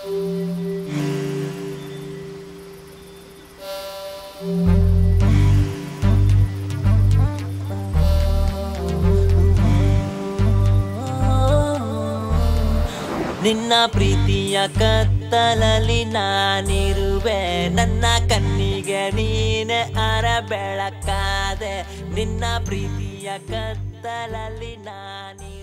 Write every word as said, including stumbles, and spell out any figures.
ನಿನ್ನ ಪ್ರೀತಿಯ ಕತ್ತಲಲ್ಲಿ ನಾನಿರುವೆ, ನನ್ನ ಕಣ್ಣಿಗೆ ನೀನೆ ಅರ ಬೆಳಕಾದೆ. ನಿನ್ನ ಪ್ರೀತಿಯ ಕತ್ತಲಲ್ಲಿ ನಾನಿ